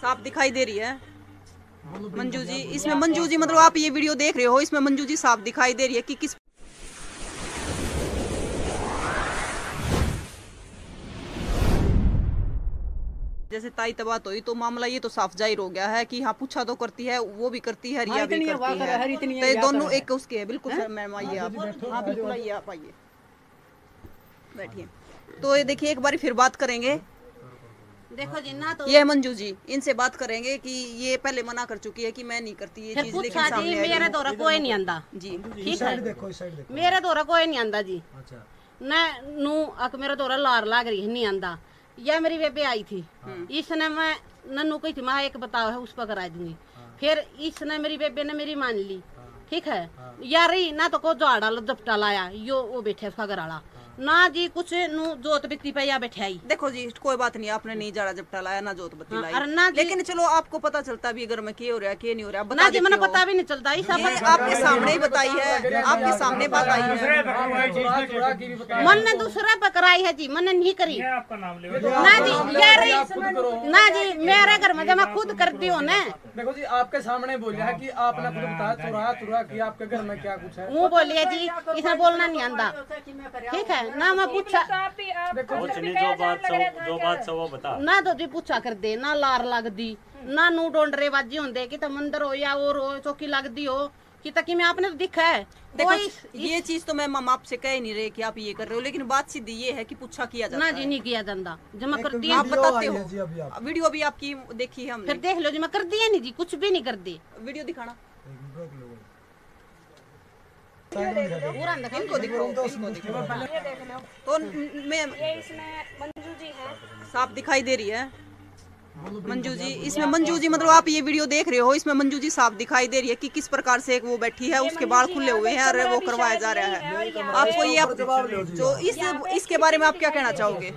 साफ दिखाई दे रही है मंजू जी। इसमें मंजू जी मतलब आप ये वीडियो देख रहे हो, इसमें मंजू जी साफ दिखाई दे रही है कि किस जैसे ताई तबात हुई तो मामला ये तो साफ जाहिर हो गया है कि हाँ पूछा तो करती है, वो भी करती है, रिया भी करती है, तो ये दोनों एक उसके है। बिल्कुल सर मैम आइए आप, हाँ बिल्कुल आइए आप, आइए बैठिए। तो ये देखिए एक बार फिर बात करेंगे। देखो जी ना तो ये मंजू जी, इनसे बात करेंगे कि ये पहले मना कर चुकी है कि मैं नहीं करती ये चीज, लेकिन सामने मेरे द्वारा कोई नहीं आंदा जी। ठीक है, मेरे द्वारा कोई नहीं आंदा जी। न नू अक मेरे द्वारा लार लाग रही है नहीं आंदा। यह मेरी बेबे आई थी, इसने मैं नन्नू कही थी मैं एक बताओ है उस पर करा दूंगी। फिर इसने मेरी बेबे ने मेरी मान ली, ठीक है। यार ना तो को झाड़ा जपटा लाया यो वो बैठे उसका घर वाला ना जी, कुछ नु जोत बित्ती पे या बैठाई। देखो जी कोई बात नहीं, आपने नहीं जाड़ा जपटा लाया ना जोत बत्ती लाई, ना लेकिन चलो आपको पता चलता भी अगर मैं क्या हो रहा है क्या नहीं हो रहा बता जी, मैंने पता भी नहीं चलता। आपके सामने ही बताई है, आपके सामने बात आई है। मन ने दूसरा पकड़ाई है जी, मैंने नहीं करी ना जी। ना जी मेरे घर में जब मैं खुद करती हूँ ना, देखो जी आपके सामने बोलिया है कि आपने खुद बताया चुरा कि आपके घर में क्या कुछ है। वो बोलिए जी इसने बोलना नहीं आंदा, ठीक है ना। मैं पूछा जो बात वो बता ना तो जी पूछा कर दे ना लार लग दी ना नू डोंडरे बाजी होंदे कि मंदिर हो या और हो चौकी लगदी हो कि तक मैं आपने तो दिखा है। देखो ये चीज तो मैं मामा आपसे कह नहीं रहे कि आप ये कर रहे हो, लेकिन बात सीधी ये है कि पूछा किया जाता ना जी नहीं किया जाता जमा कर दिया। आप बताते हो वीडियो भी आपकी देखी है हमने, फिर देख लो जी मैं कर दिया नहीं जी, कुछ भी नहीं कर दी। वीडियो दिखाना इनको दिखो तो मैं मंजू जी है, साफ दिखाई दे रही है मंजू जी। इसमें मंजू जी मतलब आप ये वीडियो देख रहे हो, इसमें मंजू जी साफ दिखाई दे रही है कि किस प्रकार से एक वो बैठी है, उसके बाल खुले हुए हैं और वो करवाया जा रहा है। आपको ये जो इसके बारे में आप क्या कहना चाहोगे?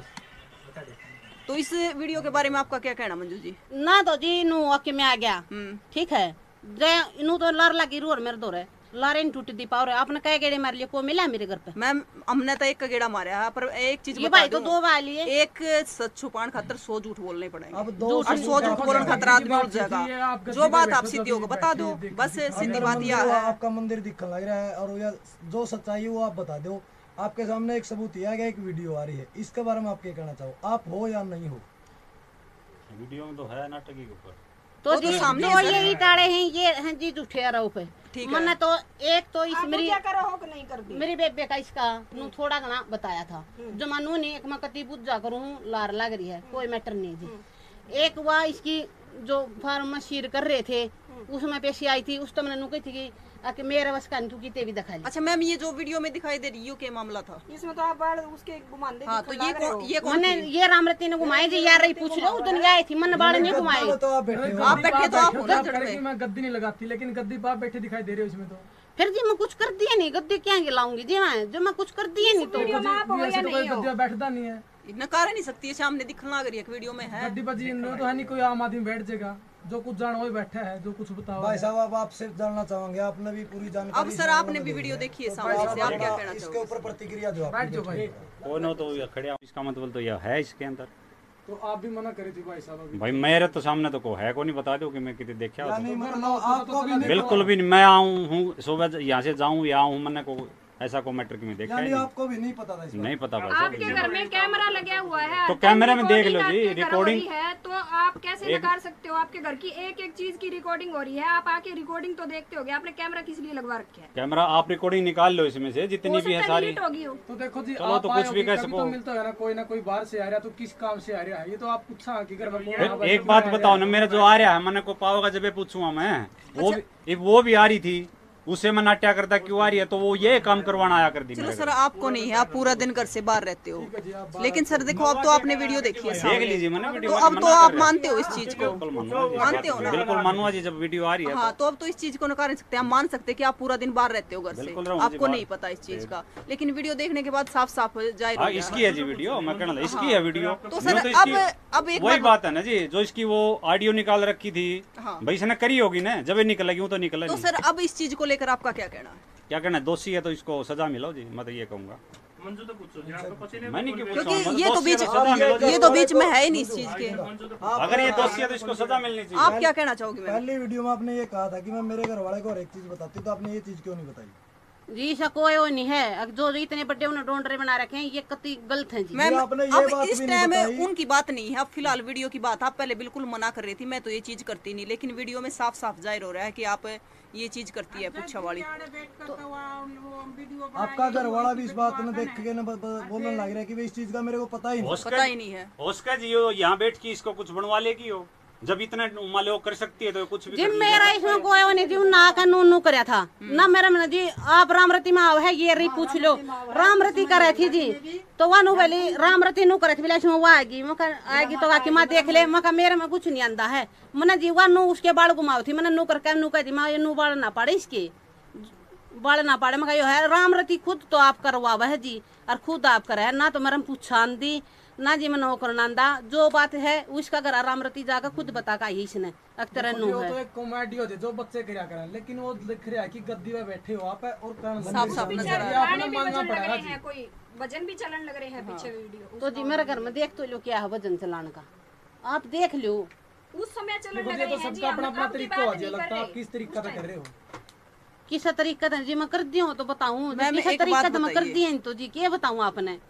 तो इस वीडियो के बारे में आपका क्या कहना मंजू जी? ना तो जी नू आके में आ गया, ठीक है। इनू तो लर लगी रू और मेरे दो लारेन टूटी दी पावर आपने कई गेड़े मार लिए को मिला मेरे घर पे? मैम हमने तो एक गेड़ा मारा है, पर एक चीज ये भाई तो दो बार लिए। एक सच छुपाने खातर 100 झूठ बोलने पड़ेंगे, और 100 झूठ बोलने खातर आदमी उठ जाएगा। जो बात आप सीधी होगा बता दो, बस सीधी बात यह है। आपका मंदिर दिखने लग रहा है और जो सच्चाई है वो आप बता दो। आपके सामने एक सबूत यह है, एक वीडियो आ रही है, इसके बारे में आप क्या कहना चाहो? आप हो या नहीं हो? वीडियो में तो है नाटक के ऊपर तो जी सामने जो ये इटाड़े हैं ये हैं जी झूठे आरोप है। मैंने तो एक तो इस मेरी क्या करो हो कि नहीं कर दी मेरी बेबे का इसका नू थोड़ा घना बताया था जो मानू नहीं एक मैं कति बुझा करूँ लार लग रही है कोई मैटर नहीं जी। एक वह इसकी जो फार्म शीर कर रहे थे उसमें पेशी आई थी, उस तो मैंने कही थी कि आके मेरे बस का तू किते भी दिखा ली। अच्छा मैम ये जो वीडियो में दिखाई दे रही है क्या मामला था? इसमें तो आप बाल उसके घुमाने हाँ, तो ये मैंने ये रामरती ने घुमाए जी यार रही पूछ लो उधर आई थी मैंने बाल नहीं घुमाए। तो आप बैठे तो आप मैं गद्दी नहीं लगाती, लेकिन गद्दी आप बैठे दिखाई दे रहे हो इसमें। तो फिर जी मैं कुछ कर दिया नहीं, गद्दी क्या लाऊंगी जी मैं जो मैं कुछ कर दिया नहीं तो बैठता नहीं है, नकार नहीं सकती है, सामने दिखने लग रही है वीडियो में है। गद्दी बजी तो है नहीं, कोई आम आदमी बैठ जाएगा जो कुछ जान वही बैठा है, जो कुछ बताओ। भाई साहब आप आपसे जानना चाहेंगे, आपने भी पूरी जानकारी। अब सर आपने भी वीडियो देखी है सामने से, आप क्या कहना चाहोगे इसके ऊपर? प्रतिक्रिया जो बैठ जाओ भाई। कौन हो तो खड़े, इसका मतलब तो यह है इसके अंदर। तो आप भी मना करी थी भाई साहब? भाई मेरे तो सामने तो को है को नहीं, बता दो कि मैं कितने देखा हो। बिल्कुल भी नहीं, मैं आऊँ हूँ सुबह यहाँ से जाऊँ या आऊँ, मैंने को ऐसा को मैटर की मैं देखा है। आपको भी नहीं पता था? नहीं पता भाई। आपके घर में कैमरा लगा हुआ है तो कैमरे में देख लो जी, रिकॉर्डिंग है तो आप कैसे नकार सकते हो? आपके घर की एक एक चीज की रिकॉर्डिंग हो रही है, आप आके रिकॉर्डिंग तो देखते होगे। आपने कैमरा किस लिए लगवा रखे है? कैमरा आप रिकॉर्डिंग निकाल लो इसमें से जितनी भी है सारी। तो देखो जी चलो तो कुछ भी कह सको, मिलता है ना कोई बाहर से आ रहा तो किस काम से आ रहा है, ये तो आप पूछा कि घर में। एक बात बताओ ना, मेरा जो आ रहा है मैंने को पाओगा जब पूछूंगा मैं, वो भी आ रही थी, उससे मैं नाट्या करता क्यों आ रही है, तो वो ये काम करवाना आया कर दी। चलो सर आपको नहीं है, आप पूरा दिन घर से बाहर रहते हो, लेकिन सर देखो अब तो आपने वीडियो देखी है, देख लीजिए मैंने वीडियो। तो अब तो आप मानते हो इस चीज को? मानते हो ना? बिल्कुल मानूंगा जी, जब वीडियो आ रही है। हाँ तो अब तो इस चीज को नकार नहीं सकते, आप मान सकते कि आप पूरा दिन बाहर रहते हो घर से, आपको नहीं पता इस चीज का, लेकिन वीडियो देखने के बाद साफ साफ जाहिर हो गया। इसकी है जी वीडियो, मैं कहना इसकी है वीडियो। तो सर अब एक वही बात है ना जी, जो इसकी वो ऑडियो निकाल रखी थी भाई इसने करी होगी ना, जब निकलेगी वो तो निकलेगी। तो सर अब इस चीज को लेकर आपका क्या कहना है? क्या कहना है, दोषी है तो इसको सजा मिलो जी, मैं तो ये कहूँगा। मैंने क्यों पूछा? क्योंकि मतलब ये तो दोषी बीच है सजा मिलो। ये तो बीच में है ही नहीं इस चीज के। अगर ये दोषी है तो इसको सजा मिलनी चाहिए। आप क्या कहना चाहोगे मैम? पहली वीडियो में आपने ये कहा था कि मैं मेरे घर वाले को हर एक चीज बताती हूँ, तो आपने ये चीज क्यों नहीं बताई? जी ऐसा कोई वो नहीं है। अब जो इतने बड़े उन्होंने डोंडरे बना रखे हैं ये कति गलत है जी। मैम आपने ये अब बात इस भी नहीं टाइम बताई। उनकी बात नहीं है, अब फिलहाल वीडियो की बात। आप पहले बिल्कुल मना कर रही थी, मैं तो ये चीज करती नहीं, लेकिन वीडियो में साफ साफ जाहिर हो रहा है कि आप ये चीज करती है पुच्छा वाली। आपका घर वाला भी इस बात में देख के बोलने लग रहा है कि इस चीज का मेरे को पता ही नहीं। पता ही नहीं है। उसका जी यहाँ बैठ के इसको कुछ बनवा लेगी हो, जब इतना मान लो कर सकती है तो कुछ भी जी कर लेगी। मेरा इसमें कोई वो नहीं जी, ना का नू करया था ना मेरा मन जी। आप रामरती में आओ है ये री पूछ लो, रामरती करे थी जी तो वह नु बोली रामरती नू करे थी बोले इसमें वो आएगी आएगी तो आके माँ देख ले। मैं मेरे में कुछ नहीं आंदा है मन जी। वह नू उसके बाल घुमाओ थी मैंने नू करके नू कह दी माँ ये नू बाल ना पाड़े इसके बाल ना पाड़े। मैं है रामरती खुद तो आप करवा है जी और खुद आप करे ना तो मेरे पूछा दी ना जी मैं नौकर नांदा। जो बात है उसका घर रामरती जाकर खुद बता का ही इसने अक्तर नू है। तो एक कॉमेडी होती है जो बच्चे क्या करें, लेकिन वो लिख रहा है कि गद्दी में बैठे हो आप और साफ साफ नजर आ रहा है। आपने मांगना पड़ेगा जी। कोई वजन भी चलन लग रहे हैं पीछे वीडियो। तो जी मेरे घर में देख तो लो क्या है वजन चलाने का, आप देख लो। उस समय चलन देखो लग ये रहे तो हैं जी। सबका अपना अपना हम तरीका हो जाए, लगता है आप किस तरीका से कर रहे हो। किस तरीका था जी मैं कर दी हूँ तो बताऊँ मैम, किस एक तरीका बात तो मैं कर बताइए। दी है तो जी क्या बताऊँ आपने।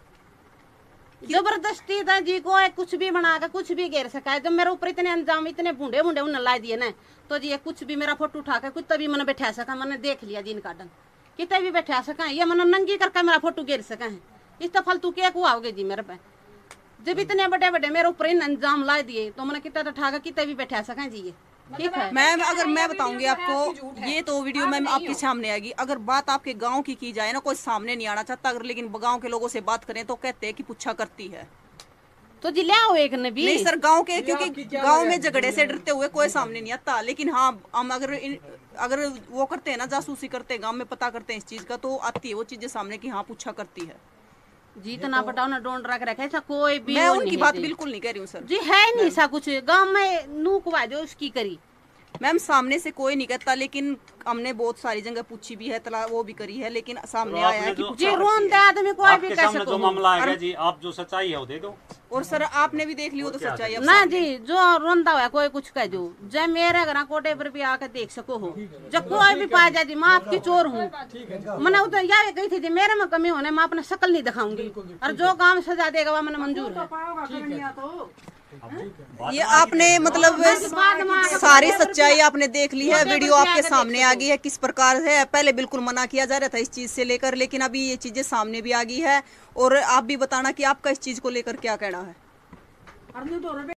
जबरदस्ती था जी को कुछ भी बना के कुछ भी घेर सका है। जब मेरे ऊपर इतने अंजाम इतने बूढ़े बूढ़े उन्हें ला दिए ना तो जी ये कुछ भी मेरा फोटो उठा के कुछ तभी मैंने बैठा सका। मैंने देख लिया जी इनका डंग कितने भी बैठा सका ये मैंने नंगी करके मेरा फोटो घेर सका है। इस तो फालतू क्या हुआओगे जी मेरे पे। जब इतने बड़े बड़े मेरे ऊपर इन अंजाम ला दिए तो मैंने कितना उठा के कितने भी बैठा सका जी ये ठीक है। मैम अगर मैं बताऊंगी आपको, ये तो वीडियो मैम आपके सामने आएगी। अगर बात आपके गांव की जाए ना, कोई सामने नहीं आना चाहता अगर, लेकिन गांव के लोगों से बात करें तो कहते हैं कि पुच्छा करती है। तो जी ले आओ एक ने भी नहीं सर गांव के, क्योंकि गांव में झगड़े से डरते हुए कोई सामने नहीं आता। लेकिन हाँ हम अगर वो करते हैं ना, जासूसी करते हैं गांव में, पता करते हैं इस चीज का, तो आती है वो चीजें सामने की हाँ पुच्छा करती है। जी इतना पटाओ ना डोंट रख रखे ऐसा कोई भी मैं वो उनकी नहीं है बात जी। बिल्कुल नहीं कह रही हूँ सर जी है नहीं ऐसा कुछ गांव में नूक वादे उसकी करी। मैम सामने से कोई नहीं कहता, लेकिन हमने बहुत सारी जगह पूछी भी है, तला वो भी करी है, लेकिन सामने आया है कि जो- जी रोन दे आदमी कोई भी आपके कह सामने जो सको। मामला आएगा जी, आप जो सच्चाई है वो दे दो। और सर आपने भी देख लियो तो सच्चाई अब ना सामने। जी जो रोंदा हुआ कोई कुछ कह दो जब मेरे घर कोटे पर भी आकर देख सको हो। जब कोई भी पाया जाए जी मैं आपकी चोर हूँ। मैंने उधर यह कही थी जी मेरे में कमी होने मैं अपना शक्ल नहीं दिखाऊंगी और जो काम सजा देगा वह मैंने मंजूर है। ये आपने मतलब सारी सच्चाई आपने देख ली है, वीडियो आपके सामने आ गई है किस प्रकार है। पहले बिल्कुल मना किया जा रहा था इस चीज से लेकर, लेकिन अभी ये चीजें सामने भी आ गई है। और आप भी बताना कि आपका इस चीज को लेकर क्या कहना है।